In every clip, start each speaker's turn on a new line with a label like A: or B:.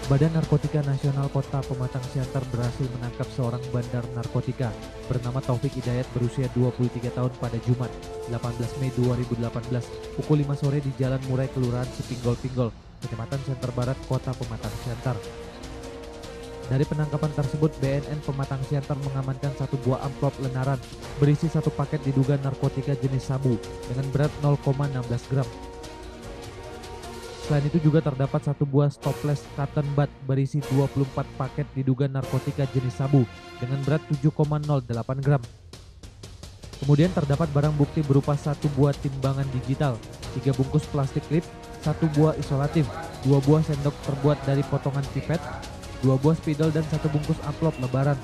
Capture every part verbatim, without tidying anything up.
A: Badan Narkotika Nasional Kota Pematang Siantar berhasil menangkap seorang bandar narkotika bernama Taufik Hidayat berusia dua puluh tiga tahun pada Jumat, delapan belas Mei dua ribu delapan belas, pukul lima sore di Jalan Murai, Kelurahan Sepinggol-Pinggol, Kecamatan Siantar Barat, Kota Pematang Siantar. Dari penangkapan tersebut, B N N Pematang Siantar mengamankan satu buah amplop lenaran berisi satu paket diduga narkotika jenis sabu dengan berat nol koma satu enam gram. Selain itu juga terdapat satu buah stopless cotton bud berisi dua puluh empat paket diduga narkotika jenis sabu dengan berat tujuh koma nol delapan gram. Kemudian terdapat barang bukti berupa satu buah timbangan digital, tiga bungkus plastik klip, satu buah isolatif, dua buah sendok terbuat dari potongan pipet, dua buah spidol dan satu bungkus amplop lebaran.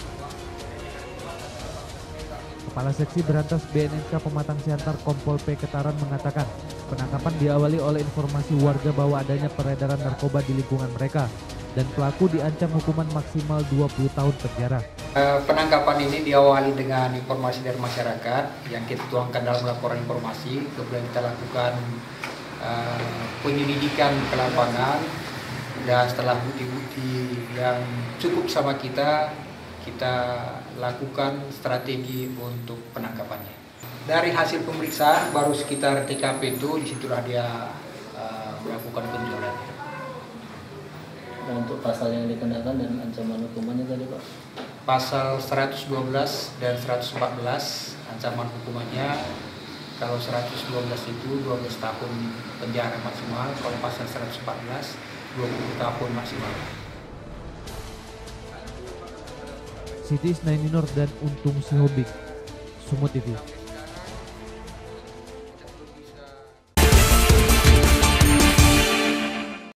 A: Kepala Seksi Berantas B N N K Pematang Siantar Kompol P Ketaran mengatakan penangkapan diawali oleh informasi warga bahwa adanya peredaran narkoba di lingkungan mereka dan pelaku diancam hukuman maksimal dua puluh tahun penjara.
B: Penangkapan ini diawali dengan informasi dari masyarakat yang kita tuangkan dalam laporan informasi, kemudian kita lakukan uh, penyelidikan ke lapangan dan setelah bukti-bukti yang cukup sama kita, kita lakukan strategi untuk penangkapannya. Dari hasil pemeriksaan baru sekitar T K P itu, disitulah dia uh, melakukan penjualannya.
C: Nah, untuk pasal yang dikenakan dan ancaman hukumannya tadi Pak?
B: Pasal seratus dua belas dan seratus empat belas ancaman hukumannya, kalau seratus dua belas itu dua belas tahun penjara maksimal, kalau pasal seratus empat belas dua puluh tahun maksimal.
A: Siti Isnaininur dan Untung Sihobik, Sumut T V.